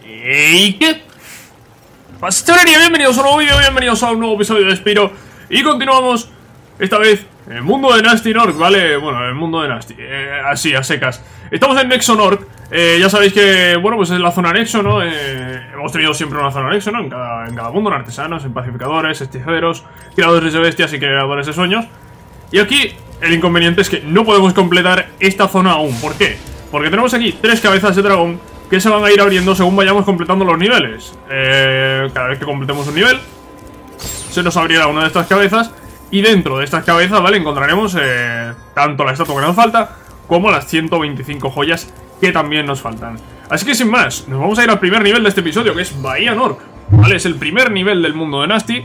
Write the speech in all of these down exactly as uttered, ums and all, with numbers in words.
¿Y qué pasa, chavalería? Bienvenidos a un nuevo vídeo, bienvenidos a un nuevo episodio de Spyro. Y continuamos, esta vez, en el mundo de Gnasty Nork, ¿vale? Bueno, en el mundo de Gnasty, eh, así, a secas. Estamos en Nexo Nork, eh, ya sabéis que, bueno, pues es la zona Nexo, ¿no? Eh, hemos tenido siempre una zona Nexo, ¿no? En cada, en cada mundo, en artesanos, en pacificadores, hechiceros, creadores de bestias y creadores de sueños. Y aquí, el inconveniente es que no podemos completar esta zona aún. ¿Por qué? Porque tenemos aquí tres cabezas de dragón que se van a ir abriendo según vayamos completando los niveles. eh, Cada vez que completemos un nivel se nos abrirá una de estas cabezas. Y dentro de estas cabezas, ¿vale? Encontraremos eh, tanto la estatua que nos falta como las ciento veinticinco joyas que también nos faltan. Así que sin más, nos vamos a ir al primer nivel de este episodio, que es Bahía Nork, ¿vale? Es el primer nivel del mundo de Gnasty.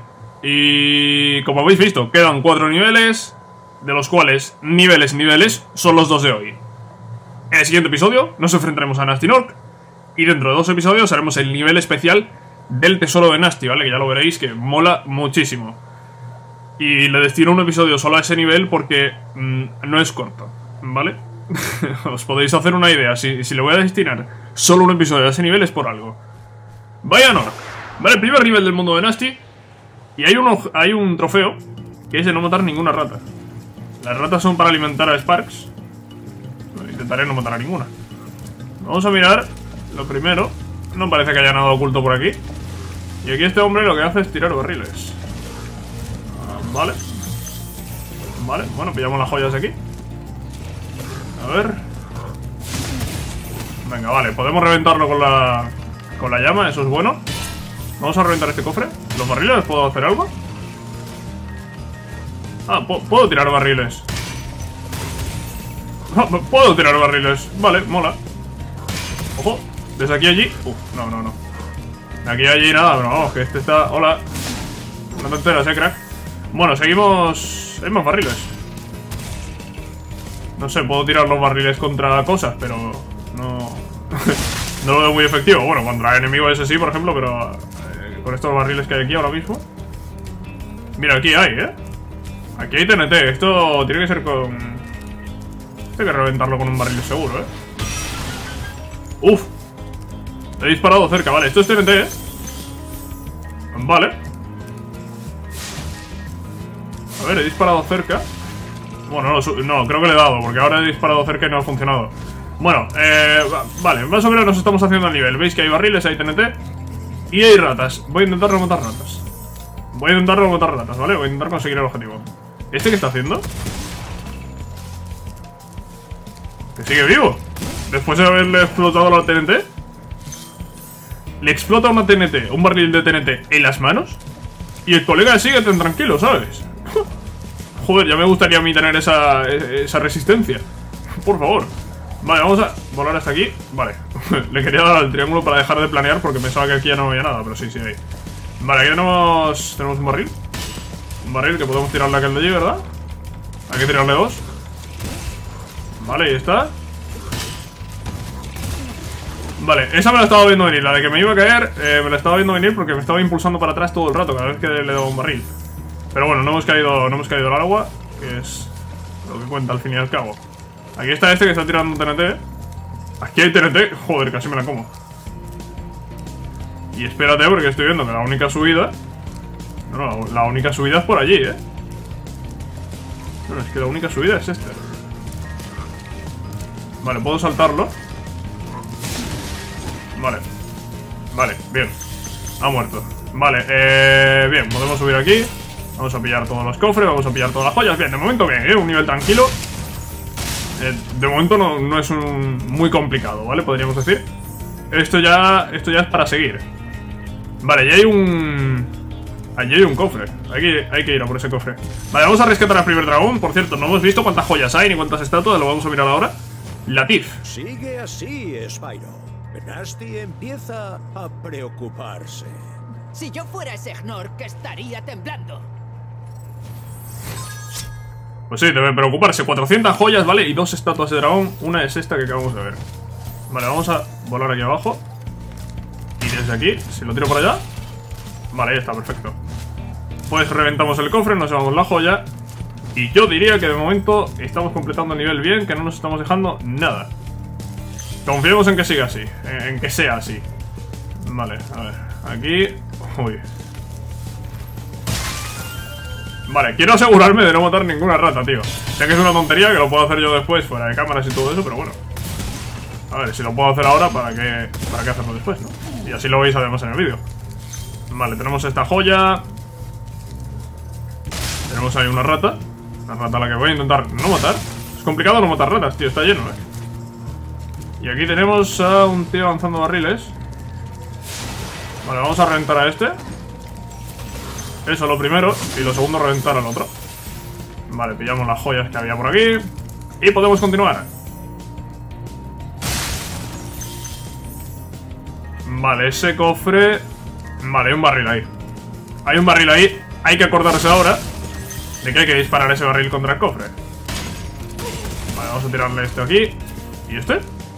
Y como habéis visto, quedan cuatro niveles, de los cuales niveles, niveles, son los dos de hoy. En el siguiente episodio nos enfrentaremos a Gnasty Nork. Y dentro de dos episodios haremos el nivel especial del tesoro de Gnasty, ¿vale? Que ya lo veréis, que mola muchísimo. Y le destino un episodio solo a ese nivel porque mmm, no es corto, ¿vale? Os podéis hacer una idea. Si, si le voy a destinar solo un episodio a ese nivel es por algo. Bahía Nork, ¿vale? El primer nivel del mundo de Gnasty. Y hay, uno, hay un trofeo que es de no matar ninguna rata. Las ratas son para alimentar a Sparks. Intentaré no matar a ninguna. Vamos a mirar lo primero. No parece que haya nada oculto por aquí. Y aquí este hombre lo que hace es tirar barriles. ah, Vale. Vale, bueno, pillamos las joyas aquí. A ver. Venga, vale, podemos reventarlo con la Con la llama, eso es bueno. Vamos a reventar este cofre. ¿Los barriles puedo hacer algo? Ah, puedo tirar barriles. No, puedo tirar barriles. Vale, mola. Ojo, desde aquí a allí. Uf, no, no, no. De aquí a allí nada, pero vamos, que este está... Hola. No te enteras, eh, crack. Bueno, seguimos... Hay más barriles. No sé, puedo tirar los barriles contra cosas, pero... No... no lo veo muy efectivo. Bueno, contra enemigos ese sí, por ejemplo, pero... Eh, con estos barriles que hay aquí ahora mismo... Mira, aquí hay, ¿eh? Aquí hay T N T. Esto tiene que ser con... Hay que reventarlo con un barril seguro, ¿eh? Uf. He disparado cerca, vale. Esto es T N T, ¿eh? Vale. A ver, he disparado cerca. Bueno, no, no, creo que le he dado, porque ahora he disparado cerca y no ha funcionado. Bueno, eh, vale, más o menos nos estamos haciendo al nivel. Veis que hay barriles, hay T N T y hay ratas. Voy a intentar no matar ratas. Voy a intentar no matar ratas, ¿vale? Voy a intentar conseguir el objetivo. ¿Este qué está haciendo? Que sigue vivo. Después de haberle explotado la T N T. Le explota una T N T, un barril de T N T en las manos. Y el colega sigue tan tranquilo, ¿sabes? Joder, ya me gustaría a mí tener esa, esa resistencia. Por favor. Vale, vamos a volar hasta aquí. Vale, le quería dar al triángulo para dejar de planear porque pensaba que aquí ya no había nada, pero sí, sí hay. Vale, aquí tenemos, tenemos un barril. Un barril que podemos tirarle a aquel de allí, ¿verdad? Hay que tirarle dos. Vale, ahí está. Vale, esa me la estaba viendo venir. La de que me iba a caer, eh, me la estaba viendo venir porque me estaba impulsando para atrás todo el rato cada vez que le daba un barril. Pero bueno, no hemos caído, no hemos caído al agua, que es lo que cuenta al fin y al cabo. Aquí está este que está tirando un T N T. Aquí hay T N T. Joder, casi me la como. Y espérate porque estoy viendo que la única subida... No, no, la única subida es por allí, ¿eh? No, es que la única subida es esta. Vale, puedo saltarlo. Vale. Vale, bien. Ha muerto. Vale, eh... bien, podemos subir aquí. Vamos a pillar todos los cofres, vamos a pillar todas las joyas. Bien, de momento bien, ¿eh? Un nivel tranquilo. eh, De momento no, no es un muy complicado, ¿vale? Podríamos decir. Esto ya, esto ya es para seguir. Vale, ya hay un... Allí hay un cofre. Hay que, hay que ir a por ese cofre. Vale, vamos a rescatar al primer dragón. Por cierto, no hemos visto cuántas joyas hay ni cuántas estatuas. Lo vamos a mirar ahora. Latif. Sigue así, Spyro. Gnasty empieza a preocuparse. Si yo fuera ese Gnork, estaría temblando. Pues sí, debe preocuparse. cuatrocientas joyas, ¿vale? Y dos estatuas de dragón. Una es esta que acabamos de ver. Vale, vamos a volar aquí abajo. Y desde aquí, si lo tiro por allá. Vale, ahí está, perfecto. Pues reventamos el cofre, nos llevamos la joya. Y yo diría que de momento estamos completando el nivel bien, que no nos estamos dejando nada. Confiemos en que siga así, en que sea así. Vale, a ver, aquí. Uy. Vale, quiero asegurarme de no matar ninguna rata, tío. Sé que es una tontería, que lo puedo hacer yo después fuera de cámaras y todo eso, pero bueno. A ver, si lo puedo hacer ahora, ¿para qué, para qué hacerlo después, no? Y así lo veis además en el vídeo. Vale, tenemos esta joya. Tenemos ahí una rata. Una rata a la que voy a intentar no matar. Es complicado no matar ratas, tío, está lleno, eh. Y aquí tenemos a un tío avanzando barriles. Vale, vamos a reventar a este. Eso lo primero. Y lo segundo, reventar al otro. Vale, pillamos las joyas que había por aquí. Y podemos continuar. Vale, ese cofre. Vale, hay un barril ahí. Hay un barril ahí. Hay que acordarse ahora de que hay que disparar ese barril contra el cofre. Vale, vamos a tirarle este aquí. ¿Y este?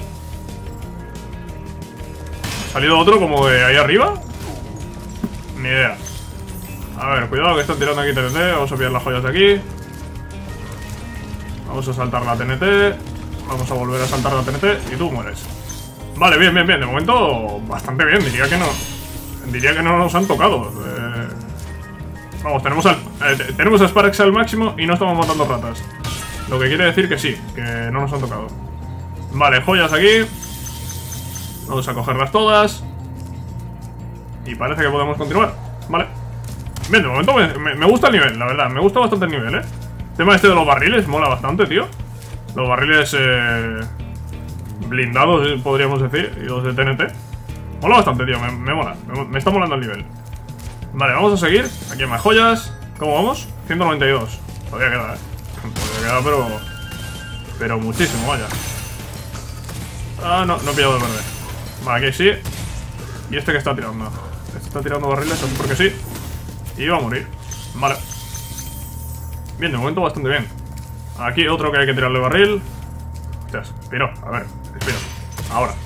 ¿Ha salido otro como de ahí arriba? Ni idea. A ver, cuidado que están tirando aquí T N T. Vamos a pillar las joyas de aquí. Vamos a saltar la T N T. Vamos a volver a saltar la T N T. Y tú mueres. Vale, bien, bien, bien. De momento, bastante bien. Diría que no. Diría que no nos han tocado. Eh... Vamos, tenemos, al... eh, tenemos a Sparks al máximo y no estamos matando ratas. Lo que quiere decir que sí, que no nos han tocado. Vale, joyas aquí. Vamos a cogerlas todas. Y parece que podemos continuar. Vale. Bien, de momento me, me, me gusta el nivel, la verdad. Me gusta bastante el nivel, eh. El tema este de los barriles mola bastante, tío. Los barriles eh, blindados, podríamos decir. Y los de T N T. Mola bastante, tío. Me, me mola. Me, me está molando el nivel. Vale, vamos a seguir. Aquí hay más joyas. ¿Cómo vamos? ciento noventa y dos. Todavía queda, eh. Todavía queda, pero... Pero muchísimo, vaya. Ah, no, no he pillado el verde. Vale, aquí sí. Y este que está tirando. Este está tirando barriles, así porque sí. Y va a morir. Vale. Bien, de momento bastante bien. Aquí otro que hay que tirarle barril. Hostias, Spiro, a ver, Spiro. Ahora.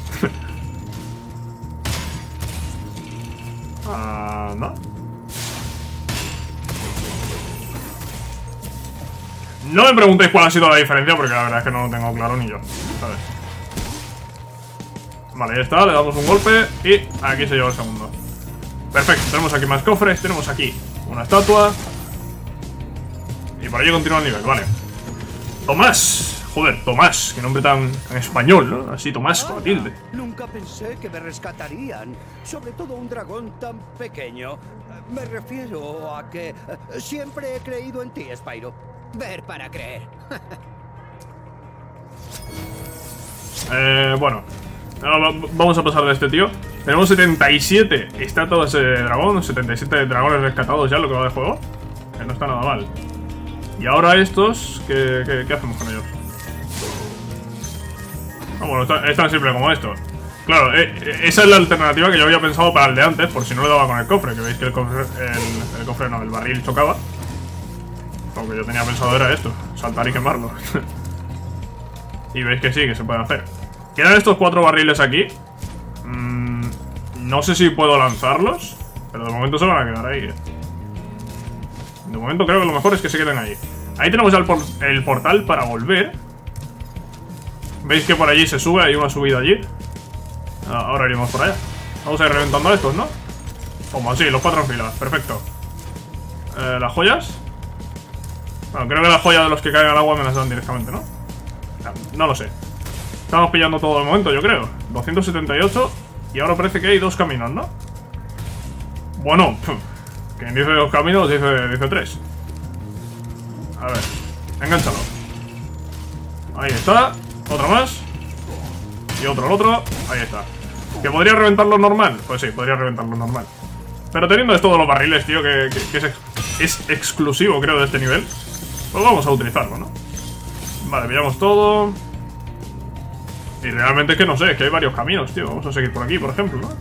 Ah, no. No me preguntéis cuál ha sido la diferencia, porque la verdad es que no lo tengo claro ni yo, ¿sabes? Vale, ya está, le damos un golpe y aquí se lleva el segundo. Perfecto, tenemos aquí más cofres, tenemos aquí una estatua. Y por allí continúa el nivel, vale. Tomás, joder, Tomás, qué nombre tan, tan español, ¿no? Así, Tomás con tilde. Nunca pensé que me rescatarían, sobre todo un dragón tan pequeño. Me refiero a que eh, siempre he creído en ti, Spyro. Ver para creer. Eh, bueno, ahora vamos a pasar de este tío. Tenemos setenta y siete estatuas de dragón, setenta y siete dragones rescatados ya, lo que va de juego. Que no está nada mal. Y ahora estos, ¿qué, qué, qué hacemos con ellos? Ah, bueno, es tan simple como esto. Claro, eh, esa es la alternativa que yo había pensado para el de antes, por si no le daba con el cofre. Que veis que el cofre, el, el cofre no, el barril chocaba. Lo que yo tenía pensado era esto, saltar y quemarlo. Y veis que sí, que se puede hacer. Quedan estos cuatro barriles aquí. mm, No sé si puedo lanzarlos, pero de momento se van a quedar ahí, eh. De momento creo que lo mejor es que se queden ahí. Ahí tenemos ya el, por el portal para volver. Veis que por allí se sube, hay una subida allí. Ahora iremos por allá. Vamos a ir reventando estos, ¿no? Como así, los cuatro en fila, perfecto. eh, Las joyas. Bueno, creo que las joyas de los que caen al agua me las dan directamente, ¿no? No, no lo sé. Estamos pillando todo el momento, yo creo. doscientos setenta y ocho. Y ahora parece que hay dos caminos, ¿no? Bueno, quien dice dos caminos dice, dice tres. A ver, engánchalo. Ahí está, otro más. Y otro al otro, ahí está. ¿Que podría reventarlo normal? Pues sí, podría reventarlo normal. Pero teniendo esto de los barriles, tío, que, que, que es, ex es exclusivo, creo, de este nivel, pues vamos a utilizarlo, ¿no? Vale, pillamos todo. Y realmente es que no sé, es que hay varios caminos, tío. Vamos a seguir por aquí, por ejemplo, ¿no?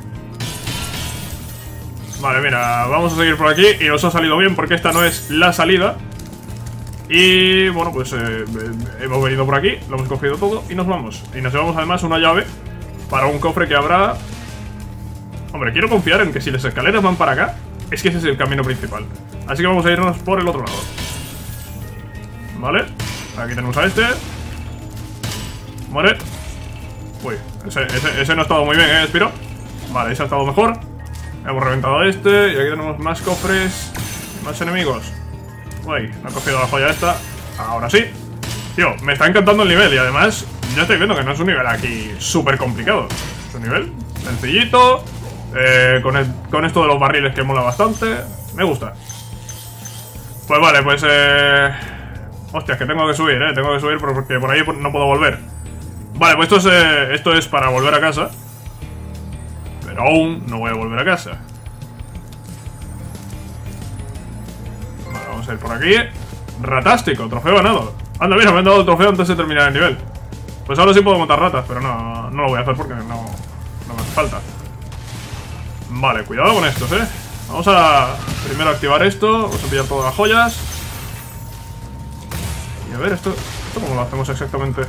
Vale, mira, vamos a seguir por aquí. Y nos ha salido bien porque esta no es la salida. Y bueno, pues eh, hemos venido por aquí, lo hemos cogido todo y nos vamos. Y nos llevamos además una llave para un cofre que habrá. Hombre, quiero confiar en que si las escaleras van para acá, es que ese es el camino principal. Así que vamos a irnos por el otro lado. Vale, aquí tenemos a este. Muere. Uy, ese, ese, ese no ha estado muy bien, ¿eh, Spiro? Vale, ese ha estado mejor. Hemos reventado este. Y aquí tenemos más cofres. Más enemigos. Uy, no he cogido la joya esta. Ahora sí. Tío, me está encantando el nivel. Y además, ya estoy viendo que no es un nivel aquí súper complicado. Es un nivel sencillito. Eh, con, el, con esto de los barriles que mola bastante. Me gusta. Pues vale, pues eh... Hostias, que tengo que subir, eh. Tengo que subir porque por ahí no puedo volver. Vale, pues esto es, eh, esto es para volver a casa. Pero aún no voy a volver a casa. Vale, vamos a ir por aquí. Ratástico, trofeo ganado. Anda, mira, me han dado el trofeo antes de terminar el nivel. Pues ahora sí puedo matar ratas, pero no, no lo voy a hacer porque no, no me hace falta. Vale, cuidado con estos, eh. Vamos a primero activar esto. Vamos a pillar todas las joyas. Y a ver, esto, esto cómo lo hacemos exactamente.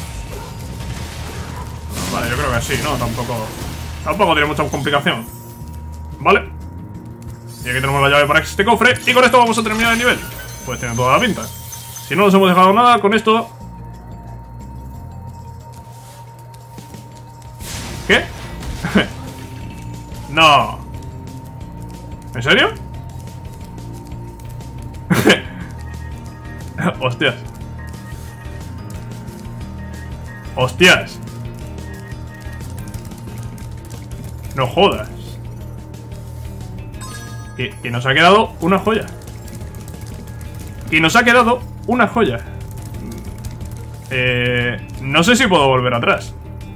Vale, yo creo que sí, ¿no? Tampoco Tampoco tiene mucha complicación. Vale. Y aquí tenemos la llave para este cofre. Y con esto vamos a terminar el nivel. Pues tiene toda la pinta. Si no nos hemos dejado nada con esto. ¿Qué? No. ¿En serio? Hostias. Hostias. No jodas. Que, que nos ha quedado una joya. Que nos ha quedado una joya. Eh, no sé si puedo volver atrás.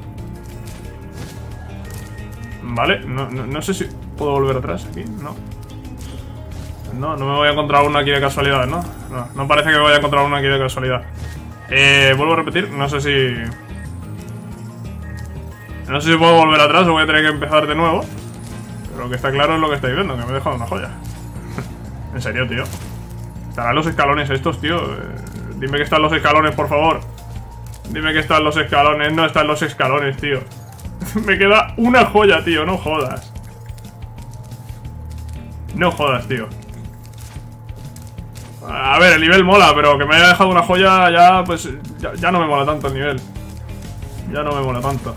Vale, no, no, no sé si puedo volver atrás aquí, no. No, no me voy a encontrar una aquí de casualidad, ¿no? No, no parece que me vaya a encontrar una aquí de casualidad. Eh, vuelvo a repetir, no sé si... No sé si puedo volver atrás o voy a tener que empezar de nuevo. Pero lo que está claro es lo que estáis viendo, que me he dejado una joya. En serio, tío. ¿Estarán los escalones estos, tío? Eh, dime que están los escalones, por favor. Dime que están los escalones. No están los escalones, tío. Me queda una joya, tío, no jodas. No jodas, tío. A ver, el nivel mola, pero que me haya dejado una joya ya, pues, ya, ya no me mola tanto el nivel. Ya no me mola tanto.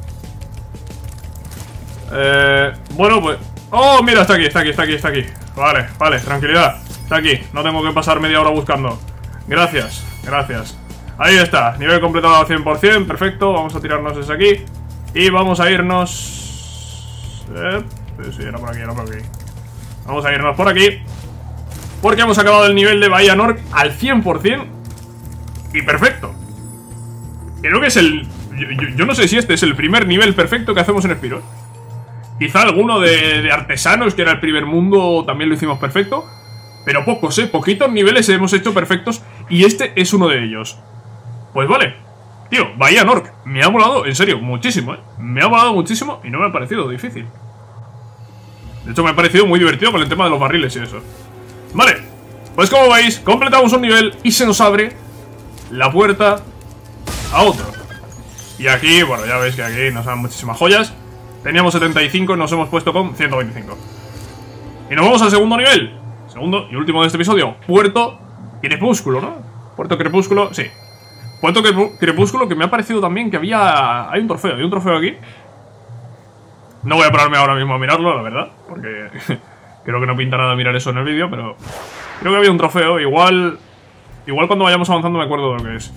Eh, bueno, pues... ¡Oh, mira! Está aquí, está aquí, está aquí, está aquí. Vale, vale, tranquilidad. Está aquí, no tengo que pasar media hora buscando. Gracias, gracias. Ahí está, nivel completado al cien por cien, perfecto. Vamos a tirarnos ese aquí. Y vamos a irnos... Eh, sí, era por aquí, era por aquí. Vamos a irnos por aquí. Porque hemos acabado el nivel de Bahía Nork al cien por cien. Y perfecto. Creo que es el... Yo, yo, yo no sé si este es el primer nivel perfecto que hacemos en Spiro. Quizá alguno de, de artesanos, que era el primer mundo, también lo hicimos perfecto. Pero pocos, eh, poquitos niveles hemos hecho perfectos. Y este es uno de ellos. Pues vale. Tío, Bahía Nork, me ha molado, en serio, muchísimo, eh. Me ha molado muchísimo y no me ha parecido difícil. De hecho, me ha parecido muy divertido con el tema de los barriles y eso. Vale, pues como veis, completamos un nivel y se nos abre la puerta a otro. Y aquí, bueno, ya veis que aquí nos dan muchísimas joyas. Teníamos setenta y cinco y nos hemos puesto con ciento veinticinco. Y nos vamos al segundo nivel. Segundo y último de este episodio. Puerto Crepúsculo, ¿no? Puerto Crepúsculo, sí. Puerto Crepúsculo, que me ha parecido también que había... Hay un trofeo, hay un trofeo aquí. No voy a pararme ahora mismo a mirarlo, la verdad, porque creo que no pinta nada mirar eso en el vídeo, pero creo que había un trofeo. Igual Igual cuando vayamos avanzando me acuerdo de lo que es.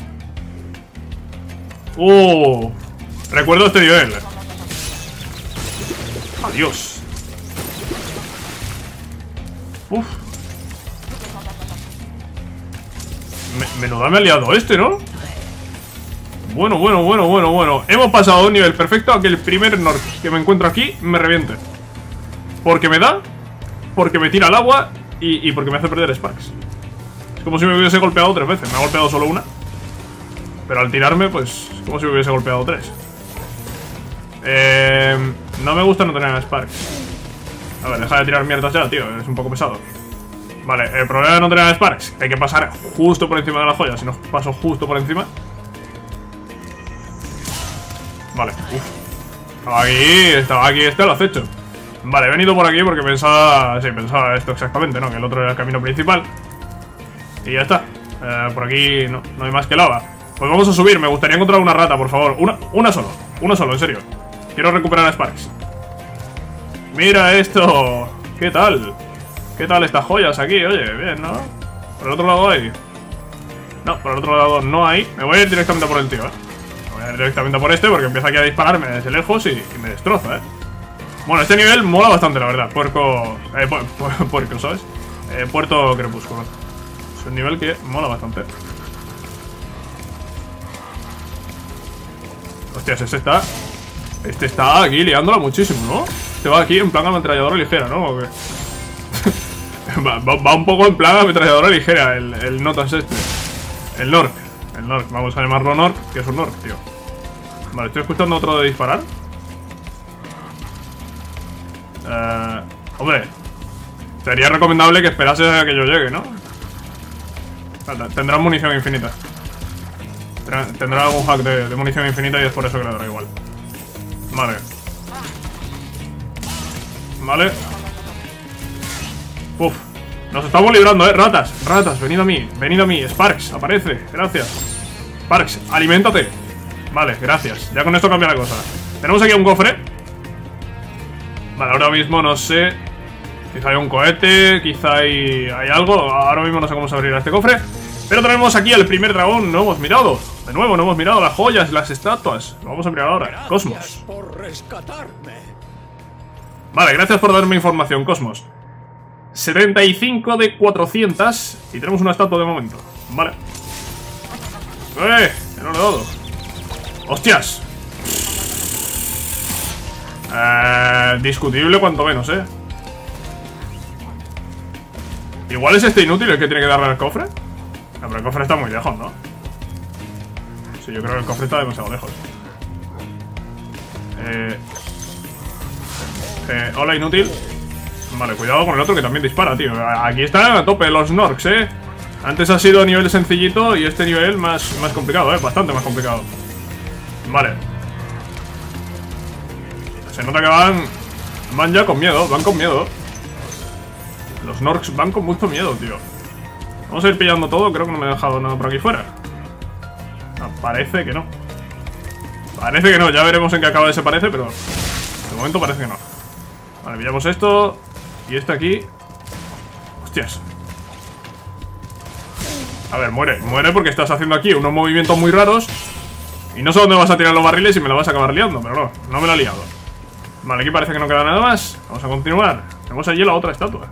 ¡Uh! Recuerdo este nivel. Adiós. Uf. Me, menuda me ha liado este, ¿no? Bueno, bueno, bueno, bueno, bueno. Hemos pasado de un nivel perfecto a que el primer Nork que me encuentro aquí me reviente. Porque me da, porque me tira al agua y, y porque me hace perder Sparks. Es como si me hubiese golpeado tres veces. Me ha golpeado solo una. Pero al tirarme, pues, es como si me hubiese golpeado tres. Eh, no me gusta no tener Sparks. A ver, deja de tirar mierdas ya, tío. Es un poco pesado. Vale, el problema de no tener Sparks, hay que pasar justo por encima de la joya. Si no paso justo por encima. Vale, uff. Estaba aquí, estaba aquí, este lo has hecho. Vale, he venido por aquí porque pensaba... Sí, pensaba esto exactamente, ¿no? Que el otro era el camino principal. Y ya está. eh, Por aquí no, no hay más que lava. Pues vamos a subir, me gustaría encontrar una rata, por favor. Una, una solo, una solo, en serio. Quiero recuperar a Sparks. Mira esto. ¿Qué tal? ¿Qué tal estas joyas aquí? Oye, bien, ¿no? Por el otro lado hay. No, por el otro lado no hay. Me voy a ir directamente por el tío, ¿eh? Me voy a ir directamente por este porque empieza aquí a dispararme desde lejos y, y me destroza, ¿eh? Bueno, este nivel mola bastante, la verdad. Puerco... Eh, pu pu puerco, ¿sabes? Eh, Puerto Crepúsculo. Es un nivel que mola bastante. Hostias, este está... Este está aquí liándola muchísimo, ¿no? Este va aquí en plan ametralladora ligera, ¿no? ¿O qué? va, va, va un poco en plan ametralladora ligera el, el notas este. El Nork. El Nork. Vamos a llamarlo Nork, que es un Nork, tío. Vale, estoy escuchando otro de disparar. Eh, hombre, sería recomendable que esperase a que yo llegue, ¿no? Tendrá munición infinita. Tendrá algún hack de, de munición infinita y es por eso que le dará igual. Vale. Vale. Uf. Nos estamos librando, eh. Ratas, ratas, venid a mí. Venid a mí. Sparks, aparece. Gracias. Sparks, aliméntate. Vale, gracias. Ya con esto cambia la cosa. Tenemos aquí un cofre. Vale, ahora mismo no sé. Quizá hay un cohete, quizá hay, hay algo. Ahora mismo no sé cómo se abrirá este cofre. Pero tenemos aquí al primer dragón. No hemos mirado. De nuevo, no hemos mirado las joyas, las estatuas. Lo vamos a mirar ahora. Cosmos. Por rescatarme. Vale, gracias por darme información, Cosmos. setenta y cinco de cuatrocientos. Y tenemos una estatua de momento. Vale. ¡Eh! Que no le he dado. ¡Hostias! Eh, discutible cuanto menos, eh. Igual es este inútil el que tiene que darle al cofre. No, pero el cofre está muy lejos, ¿no? Sí, yo creo que el cofre está demasiado lejos. Eh... Eh, hola, inútil. Vale, cuidado con el otro que también dispara, tío. Aquí están a tope los Norks, eh. Antes ha sido nivel sencillito y este nivel más, más complicado, eh. Bastante más complicado. Vale. Se nota que van... Van ya con miedo, van con miedo. Los Norks van con mucho miedo, tío. Vamos a ir pillando todo, creo que no me he dejado nada por aquí fuera. No, parece que no. Parece que no, ya veremos en qué acaba ese parece, pero... De momento parece que no. Vale, pillamos esto. Y este aquí. Hostias. A ver, muere, muere porque estás haciendo aquí unos movimientos muy raros. Y no sé dónde vas a tirar los barriles y me lo vas a acabar liando, pero no, no me lo he liado. Vale, aquí parece que no queda nada más. Vamos a continuar. Tenemos allí la otra estatua.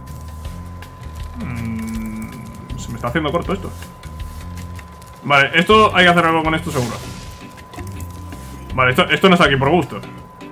mm, Se me está haciendo corto esto. Vale, esto hay que hacer algo con esto seguro. Vale, esto, esto no está aquí por gusto.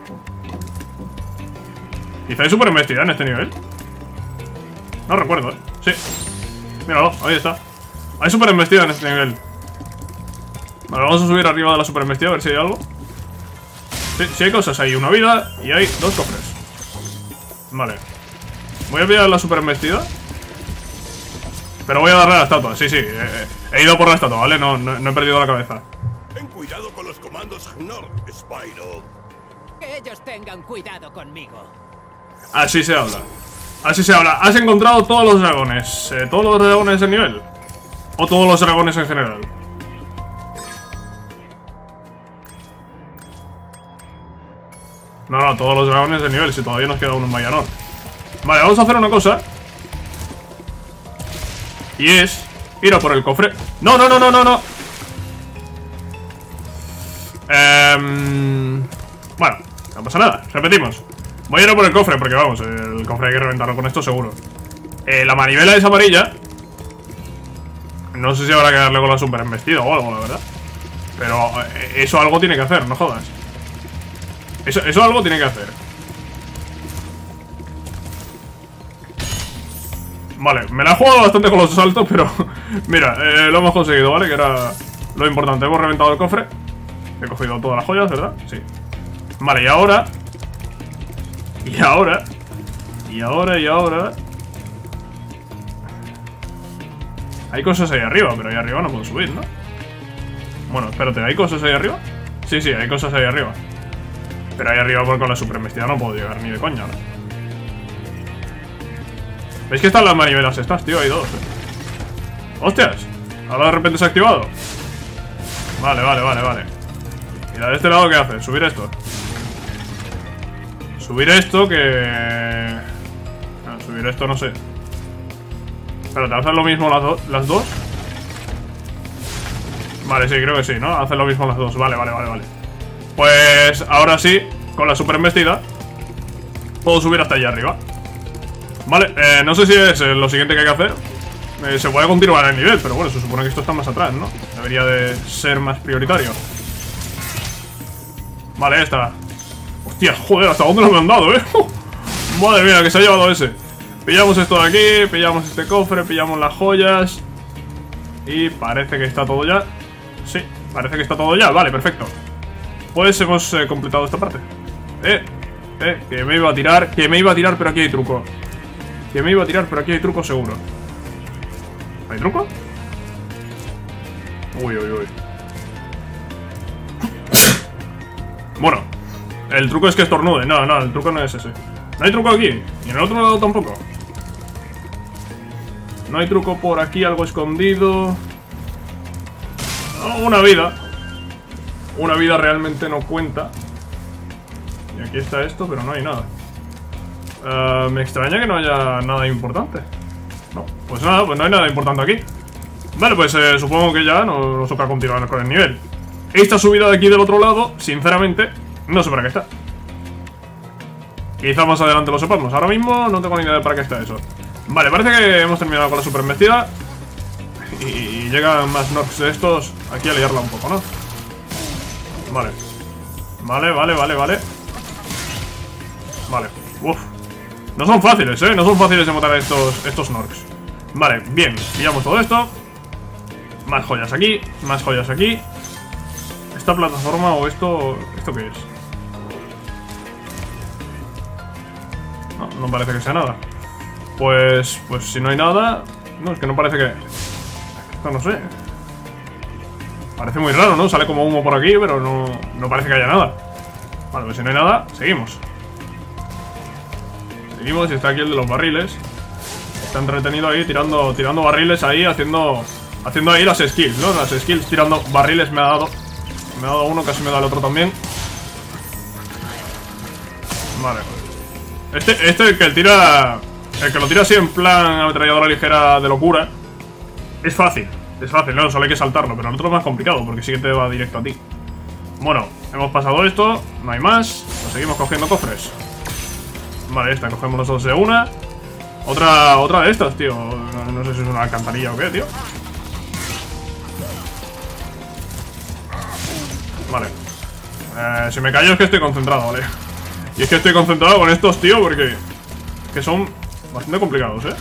Quizá hay super embestida en este nivel. No recuerdo, ¿eh? Sí. Míralo, ahí está. Hay super embestida en este nivel. Vale, vamos a subir arriba de la super embestida a ver si hay algo. Sí, sí hay cosas, hay una vida y hay dos cofres. Vale. Voy a pillar la super embestida. Pero voy a darle a la estatua, sí, sí. He, he ido por la estatua, ¿vale? No, no, no he perdido la cabeza. Ten cuidado con los comandos Gnor, Spyro. Que ellos tengan cuidado conmigo. Así se habla. Así se habla. ¿Has encontrado todos los dragones? Eh, ¿Todos los dragones del nivel? ¿O todos los dragones en general? No, no, todos los dragones del nivel. Si todavía nos queda uno en Mayanor. Vale, vamos a hacer una cosa. Y es ir a por el cofre. No, no, no, no, no, no. Eh, bueno, no pasa nada. Repetimos. Voy a ir a por el cofre, porque vamos, el cofre hay que reventarlo con esto seguro. eh, La manivela es amarilla. No sé si habrá que darle con la super embestida o algo, la verdad. Pero eh, eso algo tiene que hacer, no jodas. Eso, eso algo tiene que hacer. Vale, me la he jugado bastante con los saltos, pero... Mira, eh, lo hemos conseguido, ¿vale? Que era lo importante. Hemos reventado el cofre. He cogido todas las joyas, ¿verdad? Sí. Vale, y ahora... Y ahora... Y ahora, y ahora... Hay cosas ahí arriba, pero ahí arriba no puedo subir, ¿no? Bueno, espérate, ¿hay cosas ahí arriba? Sí, sí, hay cosas ahí arriba. Pero ahí arriba por con la super embestida no puedo llegar ni de coña, ¿no? ¿Veis que están las manivelas estas, tío? Hay dos. ¡Hostias! Ahora de repente se ha activado. Vale, vale, vale, vale. ¿Y la de este lado qué hace? Subir esto. Subir esto que... Eh... A subir esto, no sé. Pero te hacen lo mismo las, do las dos. Vale, sí, creo que sí, ¿no? Hacen lo mismo las dos. Vale, vale, vale, vale. Pues ahora sí, con la super embestida puedo subir hasta allá arriba. Vale, eh, no sé si es eh, lo siguiente que hay que hacer. eh, Se puede continuar el nivel, pero bueno, se supone que esto está más atrás, ¿no? Debería de ser más prioritario. Vale, esta. Hostia, joder, ¿hasta dónde nos me han dado, eh? Madre mía, que se ha llevado ese. Pillamos esto de aquí, pillamos este cofre, pillamos las joyas. Y parece que está todo ya. Sí, parece que está todo ya, vale, perfecto. Pues hemos eh, completado esta parte. Eh, eh, que me iba a tirar, que me iba a tirar, pero aquí hay truco. Que me iba a tirar, pero aquí hay truco seguro. ¿Hay truco? Uy, uy, uy. Bueno, el truco es que estornude. No, no, el truco no es ese. No hay truco aquí, y en el otro lado tampoco. No hay truco por aquí, algo escondido. Oh, una vida. Una vida realmente no cuenta. Y aquí está esto, pero no hay nada. uh, Me extraña que no haya nada importante. No, pues nada, pues no hay nada importante aquí. Vale, pues eh, supongo que ya nos, nos toca continuar con el nivel. Esta subida de aquí del otro lado, sinceramente, no sé para qué está. Quizá más adelante lo sepamos. Ahora mismo no tengo ni idea de para qué está eso. Vale, parece que hemos terminado con la super embestida. Y, y llegan más Norks de estos aquí a liarla un poco, ¿no? Vale. Vale, vale, vale, vale. Vale. Uf. No son fáciles, ¿eh? No son fáciles de matar a estos, estos Norks. Vale, bien. Pillamos todo esto. Más joyas aquí. Más joyas aquí. ¿Esta plataforma o esto? ¿Esto qué es? No, no parece que sea nada. Pues, pues si no hay nada. No, es que no parece que... Esto no sé. Parece muy raro, ¿no? Sale como humo por aquí, pero no, no parece que haya nada. Vale, pues si no hay nada, seguimos. Seguimos y está aquí el de los barriles. Está entretenido ahí tirando, tirando barriles ahí, haciendo... Haciendo ahí las skills, ¿no? Las skills tirando barriles me ha dado. Me ha dado uno, casi me da el otro también. Vale. Este, este el que tira... El que lo tira así en plan ametralladora ligera de locura. Es fácil, es fácil, no, solo hay que saltarlo. Pero el otro es más complicado, porque sí que te va directo a ti. Bueno, hemos pasado esto. No hay más, pues seguimos cogiendo cofres. Vale, esta, cogemos los dos de una. Otra, otra de estas, tío. No, no sé si es una alcantarilla o qué, tío. Vale. eh, Si me callo es que estoy concentrado, ¿vale? Y es que estoy concentrado con estos, tío, porque... Que son bastante complicados, ¿eh?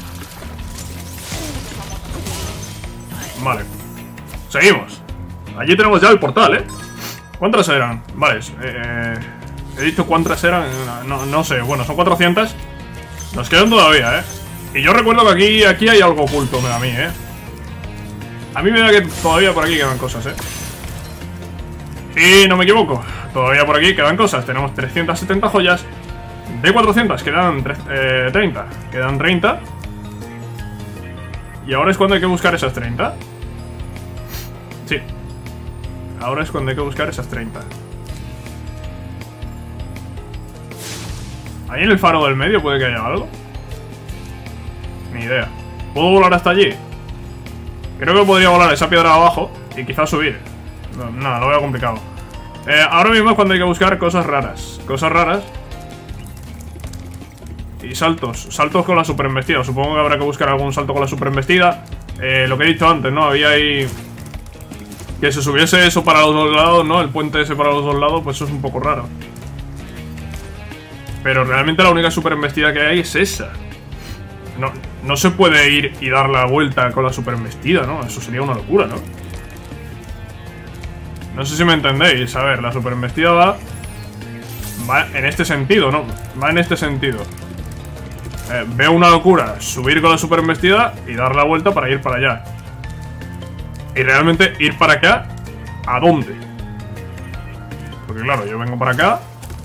Vale. Seguimos. Allí tenemos ya el portal, ¿eh? ¿Cuántas eran? Vale, eh, he dicho cuántas eran. No, no sé, bueno, son cuatrocientas. Nos quedan todavía, ¿eh? Y yo recuerdo que aquí, aquí hay algo oculto, me da a mí, ¿eh? A mí me da que todavía por aquí quedan cosas, ¿eh? Y no me equivoco, todavía por aquí quedan cosas. Tenemos trescientas setenta joyas. De cuatrocientas quedan eh, treinta. Quedan treinta. Y ahora es cuando hay que buscar esas treinta. Sí. Ahora es cuando hay que buscar esas treinta. Ahí en el faro del medio puede que haya algo. Ni idea. ¿Puedo volar hasta allí? Creo que podría volar esa piedra abajo y quizás subir. No, nada, lo veo complicado. eh, Ahora mismo es cuando hay que buscar cosas raras. Cosas raras. Y saltos, saltos con la super embestida. Supongo que habrá que buscar algún salto con la super embestida. eh, Lo que he dicho antes, ¿no? Había ahí... Que se subiese eso para los dos lados, ¿no? El puente ese para los dos lados, pues eso es un poco raro. Pero realmente la única super embestida que hay es esa. No, no se puede ir y dar la vuelta con la super embestida, ¿no? Eso sería una locura, ¿no? No sé si me entendéis. A ver, la super embestida va... Va en este sentido, ¿no? Va en este sentido. Eh, veo una locura subir con la super embestida y dar la vuelta para ir para allá. Y realmente ir para acá, ¿a dónde? Porque claro, yo vengo para acá.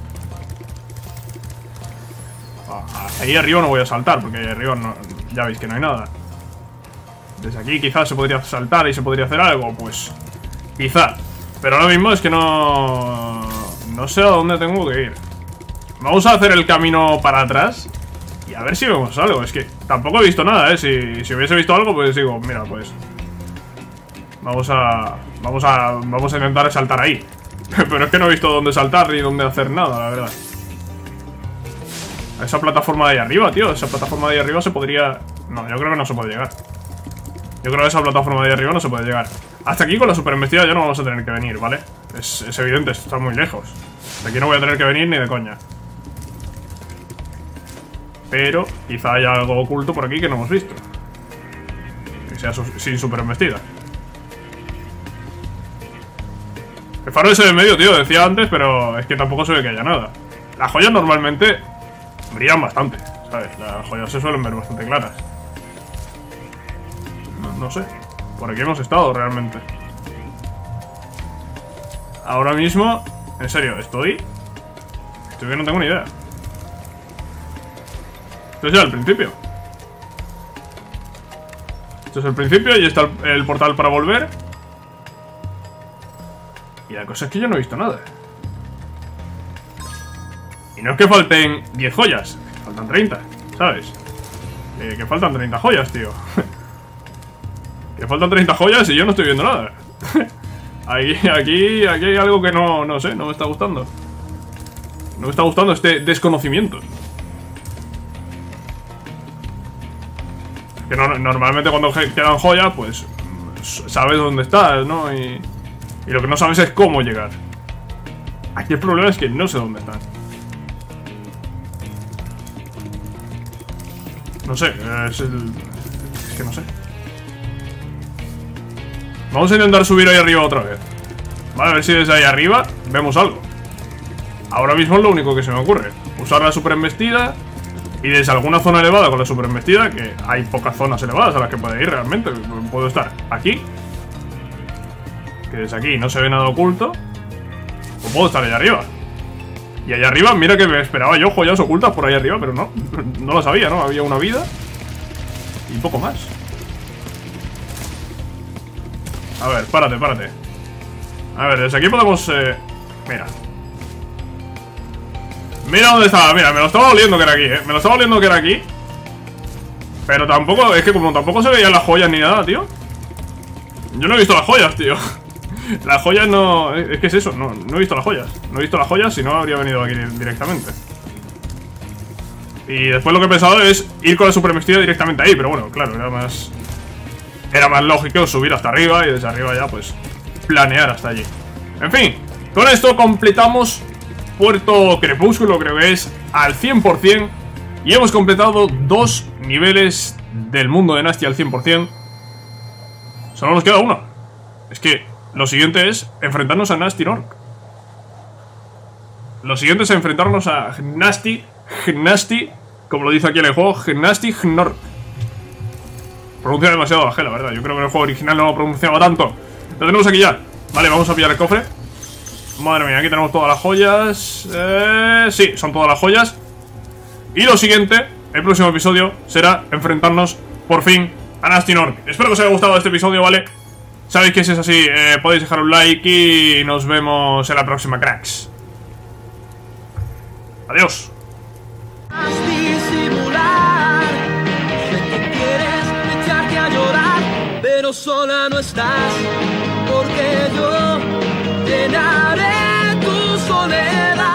Ah, ahí arriba no voy a saltar, porque ahí arriba no, ya veis que no hay nada. Desde aquí quizás se podría saltar y se podría hacer algo, pues quizá. Pero ahora mismo es que no... No sé a dónde tengo que ir. Vamos a hacer el camino para atrás y a ver si vemos algo. Es que tampoco he visto nada, ¿eh? Si, si hubiese visto algo, pues digo, mira, pues Vamos a... Vamos a... Vamos a intentar saltar ahí. Pero es que no he visto dónde saltar ni dónde hacer nada, la verdad. A esa plataforma de ahí arriba, tío. Esa plataforma de ahí arriba se podría... No, yo creo que no se puede llegar. Yo creo que esa plataforma de ahí arriba no se puede llegar. Hasta aquí con la super embestida ya no vamos a tener que venir, ¿vale? Es, es evidente, está muy lejos. De aquí no voy a tener que venir ni de coña. Pero quizá haya algo oculto por aquí que no hemos visto. Que sea su sin super embestida. El faro ese de medio, tío, decía antes, pero es que tampoco se ve que haya nada. Las joyas normalmente brillan bastante, ¿sabes? Las joyas se suelen ver bastante claras. No, no sé. Por aquí hemos estado realmente. Ahora mismo, en serio, estoy... Estoy que no tengo ni idea. Esto es ya el principio. Esto es el principio y está el, el portal para volver. Y la cosa es que yo no he visto nada. Y no es que falten diez joyas, faltan treinta, ¿sabes? Eh, que faltan treinta joyas, tío. Que faltan treinta joyas y yo no estoy viendo nada. Aquí, aquí, aquí hay algo que no, no sé, no me está gustando. No me está gustando este desconocimiento. Que no, normalmente cuando quedan joyas, pues sabes dónde estás, ¿no? Y, y lo que no sabes es cómo llegar. Aquí el problema es que no sé dónde están. No sé, es el... Es que no sé. Vamos a intentar subir ahí arriba otra vez. Vale, a ver si desde ahí arriba vemos algo. Ahora mismo es lo único que se me ocurre. Usar la super embestida. Y desde alguna zona elevada con la super embestida, que hay pocas zonas elevadas a las que puede ir realmente. Puedo estar aquí, que desde aquí no se ve nada oculto. O puedo estar allá arriba. Y allá arriba, mira que me esperaba yo joyas ocultas por ahí arriba, pero no, no lo sabía, ¿no? Había una vida y poco más. A ver, párate, párate. A ver, desde aquí podemos... Eh... Mira. Mira dónde estaba, mira, me lo estaba oliendo que era aquí, eh. Me lo estaba oliendo que era aquí. Pero tampoco, es que como tampoco se veían las joyas ni nada, tío. Yo no he visto las joyas, tío. Las joyas no... Es que es eso, no, no he visto las joyas. No he visto las joyas, si no habría venido aquí directamente. Y después lo que he pensado es ir con la super embestida directamente ahí. Pero bueno, claro, era más... Era más lógico subir hasta arriba y desde arriba ya, pues, planear hasta allí. En fin, con esto completamos Puerto Crepúsculo, creo que es, al cien por cien. Y hemos completado dos niveles del mundo de Nasty al cien por cien. Solo nos queda uno. Es que lo siguiente es enfrentarnos a Gnasty Gnorc. Lo siguiente es enfrentarnos a Gnasty, Gnasty, como lo dice aquí en el juego, Gnasty Gnorc. Pronuncia demasiado bajé, la verdad. Yo creo que en el juego original no lo pronunciaba tanto. Lo tenemos aquí ya. Vale, vamos a pillar el cofre. Madre mía, aquí tenemos todas las joyas. Eh, sí, son todas las joyas. Y lo siguiente, el próximo episodio, será enfrentarnos, por fin, a Gnasty Gnorc. Espero que os haya gustado este episodio, ¿vale? Sabéis que si es así, eh, podéis dejar un like y nos vemos en la próxima, cracks. Adiós. Pero sola no estás.